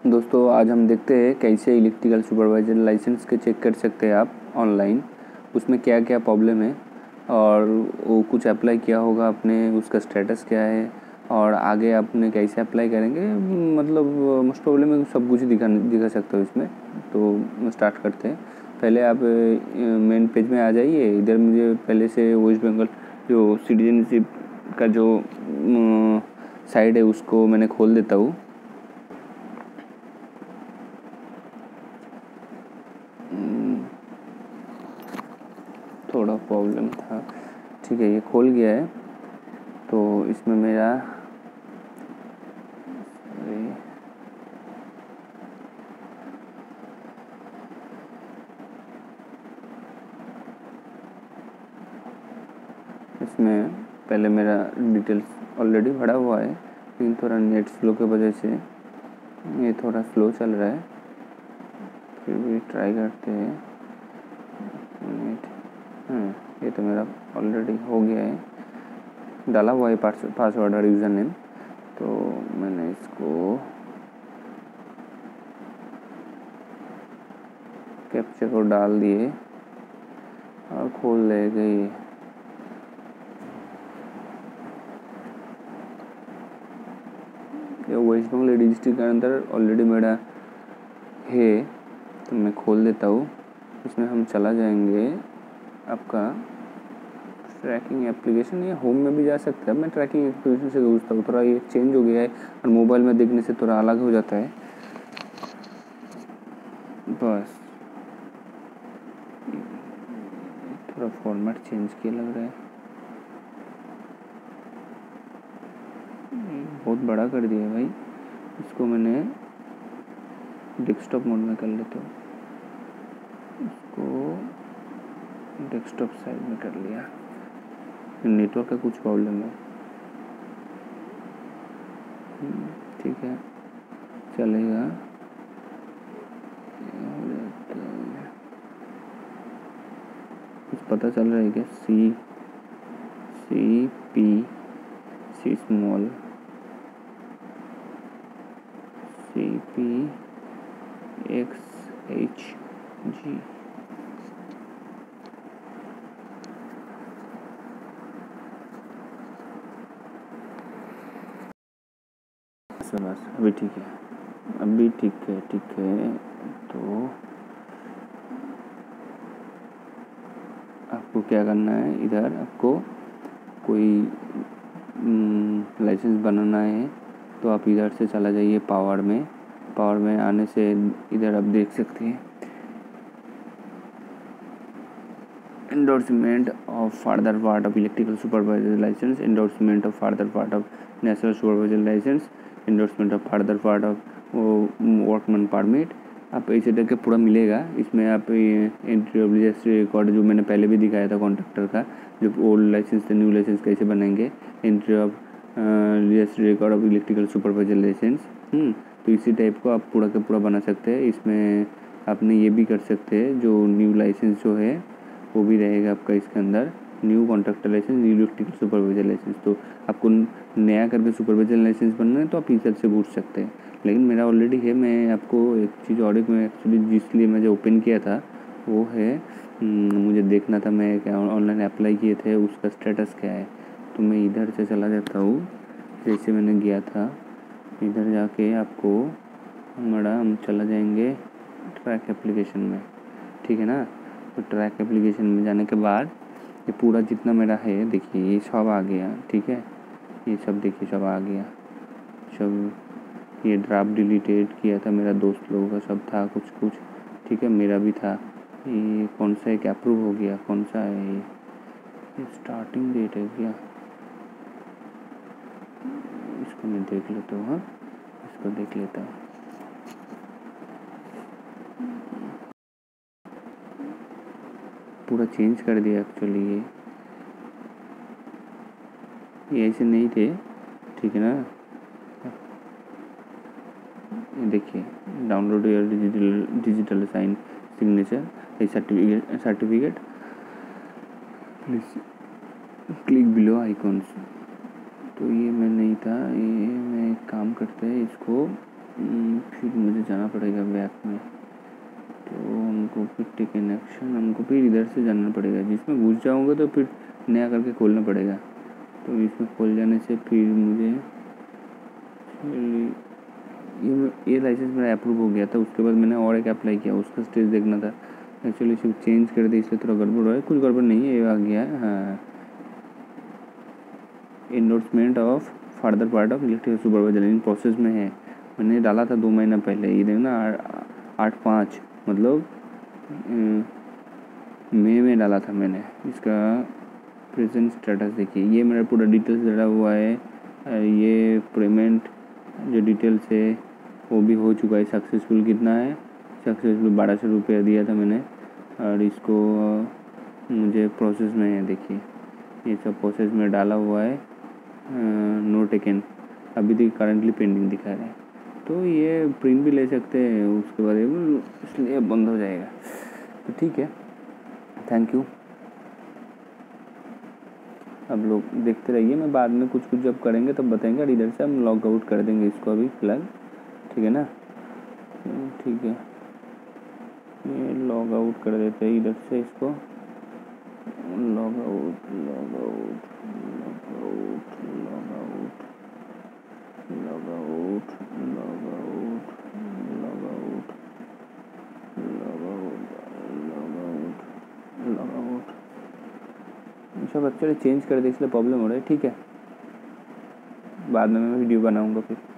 दोस्तों आज हम देखते हैं कैसे इलेक्ट्रिकल सुपरवाइजर लाइसेंस के चेक कर सकते हैं आप ऑनलाइन। उसमें क्या क्या प्रॉब्लम है और वो कुछ अप्लाई किया होगा आपने, उसका स्टेटस क्या है और आगे आपने कैसे अप्लाई करेंगे, मतलब मोस्ट प्रॉब्लम में सब कुछ दिखा सकते हो इसमें। तो स्टार्ट करते हैं। पहले आप मेन पेज में आ जाइए। इधर मुझे पहले से वेस्ट बंगाल जो सिटीजनशिप का जो साइड है उसको मैंने खोल देता हूँ। थोड़ा प्रॉब्लम था, ठीक है, ये खोल गया है। तो इसमें मेरा इसमें पहले मेरा डिटेल्स ऑलरेडी भरा हुआ है, लेकिन थोड़ा नेट स्लो की वजह से ये थोड़ा स्लो चल रहा है। फिर भी ट्राई करते हैं। ये तो मेरा ऑलरेडी हो गया है, डाला हुआ है पासवर्ड और यूज़र नेम। तो मैंने इसको कैप्चर को डाल दिए और खोल ले गई। ये वेस्ट बंगाल डिस्ट्रिक्ट के अंदर ऑलरेडी मेरा है, तो मैं खोल देता हूँ। इसमें हम चला जाएंगे आपका ट्रैकिंग एप्लीकेशन, या होम में भी जा सकते हैं। मैं ट्रैकिंग एप्लीकेशन से पूछता हूँ, थोड़ा ये चेंज हो गया है और मोबाइल में देखने से थोड़ा अलग हो जाता है। बस थोड़ा फॉर्मेट चेंज किया लग रहा है, बहुत बड़ा कर दिया है भाई। इसको मैंने डेस्कटॉप मोड में कर लेता हूँ, इसको डेस्कटॉप साइड में कर लिया। नेटवर्क का कुछ प्रॉब्लम है, ठीक है, चलेगा। कुछ पता चल रहा है क्या? C small, CPXHG। बस अभी ठीक है, अभी ठीक है, ठीक है। तो आपको क्या करना है, इधर आपको कोई लाइसेंस बनाना है तो आप इधर से चला जाइए पावर में आने से इधर आप देख सकते हैं endorsement of further part of electrical supervisor license, endorsement of further part of national supervisor license, endorsement of further part of workman permit। आप ऐसे करके पूरा मिलेगा। इसमें आप एंट्री ऑफ रजिस्ट्री रिकॉर्ड जो मैंने पहले भी दिखाया था कॉन्ट्रैक्टर का, जो ओल्ड लाइसेंस से न्यू लाइसेंस कैसे बनाएंगे, entry of registry record of electrical supervisor licence. तो इसी टाइप को आप पूरा का पूरा बना सकते हैं। इसमें आपने ये भी कर सकते हैं, जो न्यू लाइसेंस जो है वो भी रहेगा आपका इसके अंदर, new contractor licence, new electrical supervisor licence. तो आपको नया करके सुपरवाइजर लाइसेंस बनना है तो आप इधर से पूछ सकते हैं, लेकिन मेरा ऑलरेडी है। मैं आपको एक चीज़ और मैं एक्चुअली जिसलिए मैं जो ओपन किया था वो है, मुझे देखना था मैं क्या ऑनलाइन अप्लाई किए थे उसका स्टेटस क्या है। तो मैं इधर से चला जाता हूँ, जैसे मैंने गया था इधर जाके आपको हम चला जाएंगे ट्रैक एप्लीकेशन में, ठीक है ना। तो ट्रैक एप्लीकेशन में जाने के बाद ये पूरा जितना मेरा है देखिए, ये सब आ गया, ठीक है, ये सब देखिए सब आ गया, सब ये ड्राफ्ट डिलीटेड किया था मेरा दोस्त लोगों का सब था कुछ, ठीक है, मेरा भी था। ये कौन सा एक अप्रूव हो गया, कौन सा है ये स्टार्टिंग डेट है क्या, इसको मैं देख लेता हूँ। हाँ, इसको देख लेता हूँ। पूरा चेंज कर दिया एक्चुअली, ये ऐसे नहीं थे, ठीक है ना। देखिए download your digital sign signature certificate, please click below icons. तो ये मैं नहीं था, ये मैं एक काम करते हैं, इसको फिर मुझे जाना पड़ेगा बैक में, तो हमको फिर टेक एन एक्शन, हमको फिर इधर से जाना पड़ेगा। जिसमें घुस जाऊँगा तो फिर नया करके खोलना पड़ेगा। तो इसमें खोल जाने से फिर मुझे ये लाइसेंस मेरा अप्रूव हो गया था। उसके बाद मैंने और एक अप्लाई किया, उसका स्टेज देखना था। एक्चुअली सिर्फ चेंज कर दी, इसलिए थोड़ा गड़बड़ हो है। कुछ गड़बड़ नहीं है, ये आ गया है। हाँ, endorsement of further part of electrical supervisor in process में है। मैंने डाला था 2 महीना पहले, ये देखना 8/5 मतलब मई में डाला था मैंने। इसका प्रेजेंट स्टेटस देखिए, ये मेरा पूरा डिटेल्स डाला हुआ है। ये पेमेंट जो डिटेल्स है वो भी हो चुका है। सक्सेसफुल कितना है, सक्सेसफुल 1200 रुपया दिया था मैंने। और इसको मुझे प्रोसेस में है, देखिए ये सब प्रोसेस में डाला हुआ है। नो टेकन अभी तक करंटली पेंडिंग दिखा रहा है। तो ये प्रिंट भी ले सकते हैं उसके बाद, इसलिए बंद हो जाएगा। तो ठीक है, थैंक यू। अब लोग देखते रहिए, मैं बाद में कुछ जब करेंगे तब बताएंगे। और इधर से हम लॉग आउट कर देंगे इसको अभी फिलहाल, ठीक है ना। ठीक है, ये लॉग आउट कर देते हैं इधर से इसको। Log out log out log out log out log out log out log out log out log out सब एक्चुअली चेंज कर दे, इसलिए प्रॉब्लम हो रहा है। ठीक है, बाद में मैं वीडियो बनाऊंगा फिर।